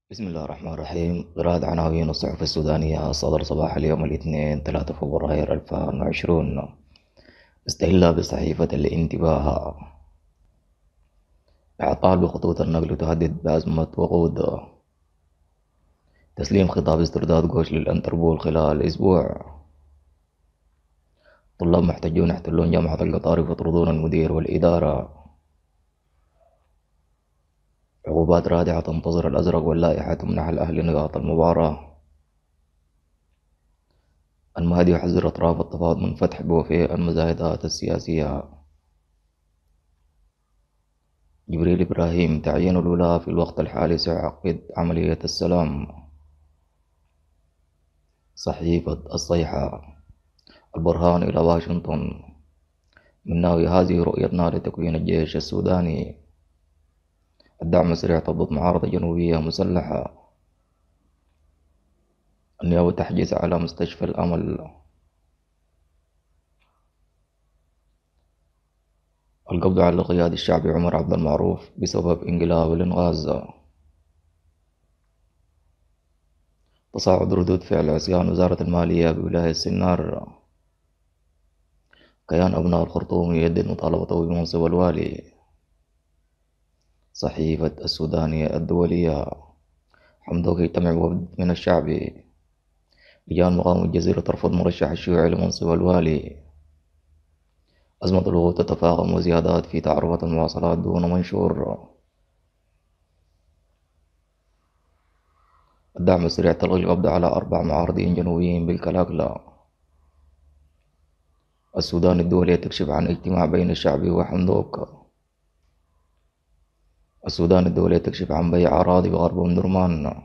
بسم الله الرحمن الرحيم. قراءة عناوين الصحف السودانية صدر صباح اليوم الاثنين 3 فبراير 2020. استهل بصحيفة الانتباه. إعطال بخطوط النقل تهدد بأزمة وقود. تسليم خطاب استرداد غوش للأنتربول خلال أسبوع. طلاب محتجون يحتلون جامعة القطار يطردون المدير والإدارة. عقوبات رادعة تنتظر الأزرق واللائحة تمنح الأهلي نقاط المباراة. المهدي يحذر أطراف التفاوض من فتح بوفيه المزايدات السياسية. جبريل إبراهيم تعيين الولاة في الوقت الحالي سيعقد عملية السلام. صحيفة الصيحة. البرهان إلى واشنطن. مناوي هذه رؤيتنا لتكوين الجيش السوداني. الدعم السريع تضبط معارضة جنوبية مسلحة. النيابة تحجز على مستشفى الأمل. القبض على القيادي الشعبي عمر عبد المعروف بسبب انقلاب الإنغاز. تصاعد ردود فعل عصيان وزارة المالية بولاية سنار. كيان أبناء الخرطوم يجدد مطالبته بمنصب الوالي. صحيفة السودانية الدولية. حمدوك يجتمع وفد من الشعب. لجان مقاومة الجزيرة ترفض مرشح الشيوعي لمنصب الوالي. أزمة الوقود تتفاقم وزيادات في تعرفة المواصلات دون منشور. الدعم السريع تلغي القبض على 4 معارضين جنوبيين بالكلاكلا. السودان الدولية تكشف عن اجتماع بين الشعب وحمدوك. السودان الدولية تكشف عن بيع أراضي بغرب أم درمان.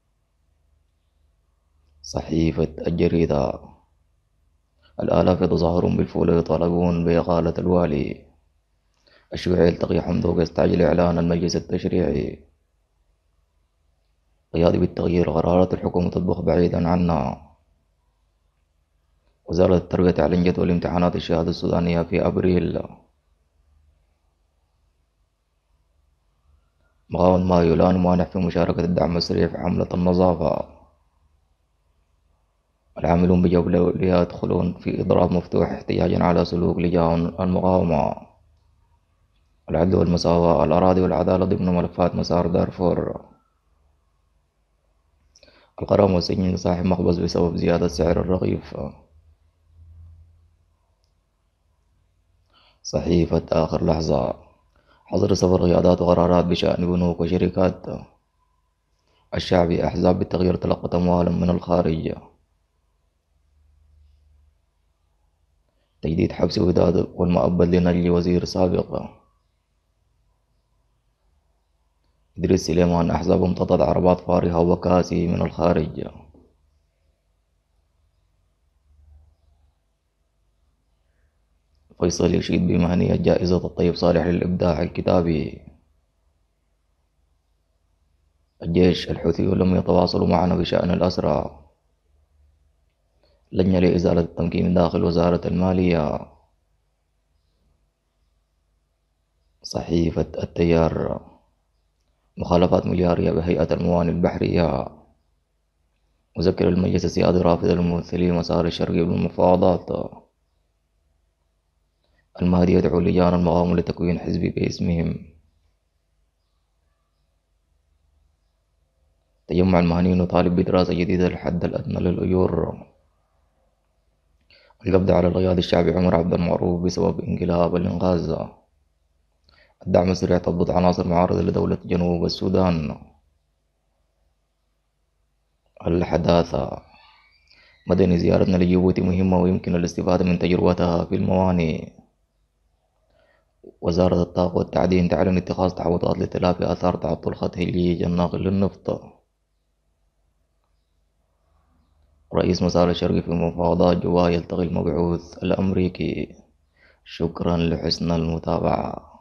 صحيفة الجريدة. الآلاف يتظاهرون بالفول يطالبون بإقالة الوالي. الشيوعي يلتقي حمدوك يستعجل إعلان المجلس التشريعي. قيادي بالتغيير قرارات الحكومة تطبخ بعيدا عنا. وزارة التربية تعلن جدول امتحانات الشهادة السودانية في أبريل. مقاومة ما يولان مانع في مشاركة الدعم السريع في حملة النظافة. العاملون بجولة يدخلون في إضراب مفتوح احتجاجا على سلوك لجان المقاومة. العدل والمساواة. الأراضي والعدالة ضمن ملفات مسار دارفور. الغرام والسجن لصاحب مخبز بسبب زيادة سعر الرغيف. صحيفة آخر لحظة. حظر سفر قيادات وقرارات بشأن بنوك وشركات. الشعبي. أحزاب بالتغيير تلقت أموالا من الخارج. تجديد حبس وداد والمؤبد لنجل وزير سابق. إدريس سليمان. أحزاب امتطت عربات فارهة وكاسي من الخارج. فيصل يشيد بمهنية جائزة الطيب صالح للإبداع الكتابي. الجيش. الحوثيون لم يتواصلوا معنا بشأن الأسرى. لجنة لإزالة التمكين داخل وزارة المالية. صحيفة التيار. مخالفات مليارية بهيئة الموانئ البحرية. مذكر المجلس السيادي رافض الممثلين مسار الشرقي بالمفاوضات. المهدي يدعو لجان المقاومة لتكوين حزبي باسمهم. تجمع المهنيين يطالب بدراسة جديدة للحد الأدنى للأجور. القبض على القيادي الشعبي عمر عبد المعروف بسبب انقلاب الإنغاز. الدعم السريع تضبط عناصر معارضة لدولة جنوب السودان. الحداثة. مدني. زيارتنا لجيبوتي مهمة ويمكن الاستفادة من تجربتها في الموانئ. وزارة الطاقة والتعدين تعلن اتخاذ تحوطات لتلافي آثار تعطل خط هليج الناقل للنفط. رئيس مسار الشرقي في مفاوضات جوا يلتقي المبعوث الأمريكي. شكرا لحسن المتابعة.